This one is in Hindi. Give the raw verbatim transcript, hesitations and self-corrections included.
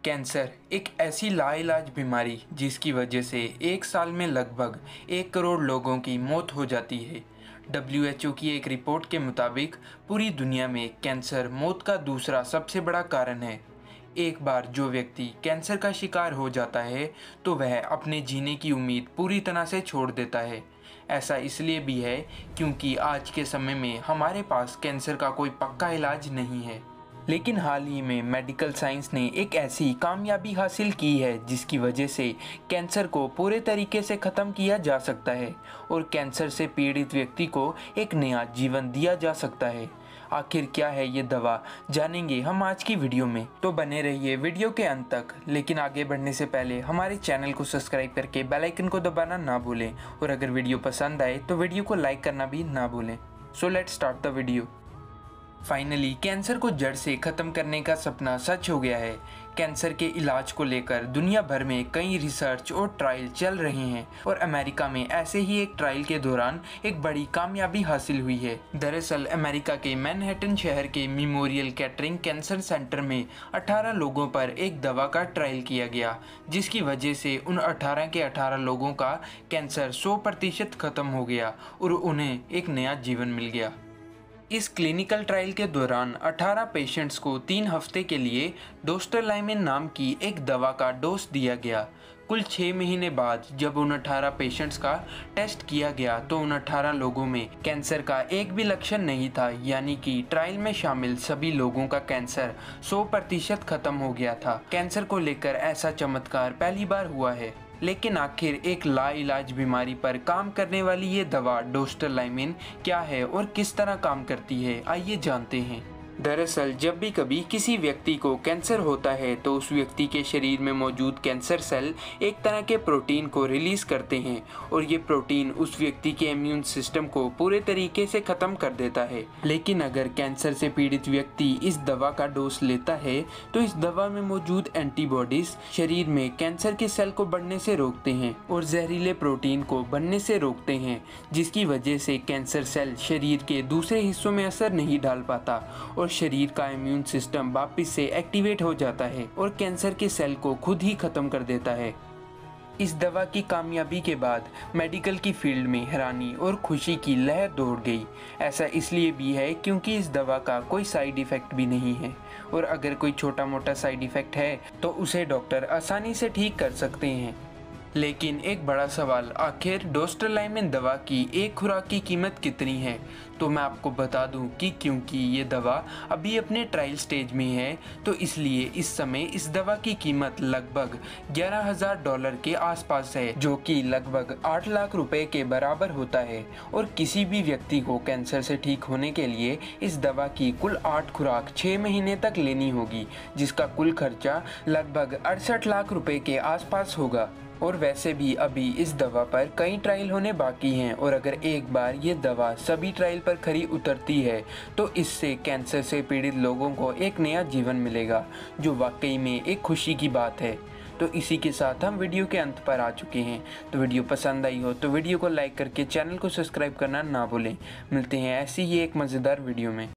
कैंसर एक ऐसी लाइलाज बीमारी जिसकी वजह से एक साल में लगभग एक करोड़ लोगों की मौत हो जाती है। डब्ल्यू एच ओ की एक रिपोर्ट के मुताबिक पूरी दुनिया में कैंसर मौत का दूसरा सबसे बड़ा कारण है। एक बार जो व्यक्ति कैंसर का शिकार हो जाता है तो वह अपने जीने की उम्मीद पूरी तरह से छोड़ देता है। ऐसा इसलिए भी है क्योंकि आज के समय में हमारे पास कैंसर का कोई पक्का इलाज नहीं है। लेकिन हाल ही में मेडिकल साइंस ने एक ऐसी कामयाबी हासिल की है जिसकी वजह से कैंसर को पूरे तरीके से ख़त्म किया जा सकता है और कैंसर से पीड़ित व्यक्ति को एक नया जीवन दिया जा सकता है। आखिर क्या है ये दवा, जानेंगे हम आज की वीडियो में, तो बने रहिए वीडियो के अंत तक। लेकिन आगे बढ़ने से पहले हमारे चैनल को सब्सक्राइब करके बेल आइकन को दबाना ना भूलें और अगर वीडियो पसंद आए तो वीडियो को लाइक करना भी ना भूलें। So let's start the video. Finally cancer को जड़ से ख़त्म करने का सपना सच हो गया है। कैंसर के इलाज को लेकर दुनिया भर में कई रिसर्च और ट्रायल चल रहे हैं और अमेरिका में ऐसे ही एक ट्रायल के दौरान एक बड़ी कामयाबी हासिल हुई है। दरअसल अमेरिका के मैनहट्टन शहर के मेमोरियल केटरिंग कैंसर सेंटर में अठारह लोगों पर एक दवा का ट्रायल किया गया, जिसकी वजह से उन अठारह के अठारह लोगों का कैंसर सौ प्रतिशत ख़त्म हो गया और उन्हें एक नया जीवन मिल गया। इस क्लिनिकल ट्रायल के दौरान अठारह पेशेंट्स को तीन हफ्ते के लिए डोस्टरलाइमिन नाम की एक दवा का डोज दिया गया। कुल छः महीने बाद जब उन अठारह पेशेंट्स का टेस्ट किया गया तो उन अठारह लोगों में कैंसर का एक भी लक्षण नहीं था, यानी कि ट्रायल में शामिल सभी लोगों का कैंसर सौ प्रतिशत खत्म हो गया था। कैंसर को लेकर ऐसा चमत्कार पहली बार हुआ है। लेकिन आखिर एक लाइलाज बीमारी पर काम करने वाली ये दवा डोस्टरलाइमिन क्या है और किस तरह काम करती है, आइए जानते हैं। दरअसल जब भी कभी किसी व्यक्ति को कैंसर होता है तो उस व्यक्ति के शरीर में मौजूद कैंसर सेल एक तरह के प्रोटीन को रिलीज करते हैं और ये प्रोटीन उस व्यक्ति के इम्यून सिस्टम को पूरे तरीके से ख़त्म कर देता है। लेकिन अगर कैंसर से पीड़ित व्यक्ति इस दवा का डोज लेता है तो इस दवा में मौजूद एंटीबॉडीज शरीर में कैंसर के सेल को बढ़ने से रोकते हैं और जहरीले प्रोटीन को बनने से रोकते हैं, जिसकी वजह से कैंसर सेल शरीर के दूसरे हिस्सों में असर नहीं डाल पाता और और शरीर का इम्यून सिस्टम वापस से एक्टिवेट हो जाता है और कैंसर के सेल को खुद ही खत्म कर देता है। इस दवा की कामयाबी के बाद मेडिकल की फील्ड में हैरानी और खुशी की लहर दौड़ गई। ऐसा इसलिए भी है क्योंकि इस दवा का कोई साइड इफ़ेक्ट भी नहीं है और अगर कोई छोटा मोटा साइड इफ़ेक्ट है तो उसे डॉक्टर आसानी से ठीक कर सकते हैं। लेकिन एक बड़ा सवाल, आखिर डोस्टरलाइमिन दवा की एक खुराक की कीमत कितनी है? तो मैं आपको बता दूं कि क्योंकि ये दवा अभी अपने ट्रायल स्टेज में है तो इसलिए इस समय इस दवा की कीमत लगभग ग्यारह हज़ार डॉलर के आसपास है, जो कि लगभग आठ लाख रुपए के बराबर होता है। और किसी भी व्यक्ति को कैंसर से ठीक होने के लिए इस दवा की कुल आठ खुराक छः महीने तक लेनी होगी, जिसका कुल खर्चा लगभग अड़सठ लाख रुपए के आसपास होगा। और वैसे भी अभी इस दवा पर कई ट्रायल होने बाकी हैं और अगर एक बार ये दवा सभी ट्रायल पर खरी उतरती है तो इससे कैंसर से पीड़ित लोगों को एक नया जीवन मिलेगा, जो वाकई में एक खुशी की बात है। तो इसी के साथ हम वीडियो के अंत पर आ चुके हैं। तो वीडियो पसंद आई हो तो वीडियो को लाइक करके चैनल को सब्सक्राइब करना ना भूलें। मिलते हैं ऐसी ही एक मज़ेदार वीडियो में।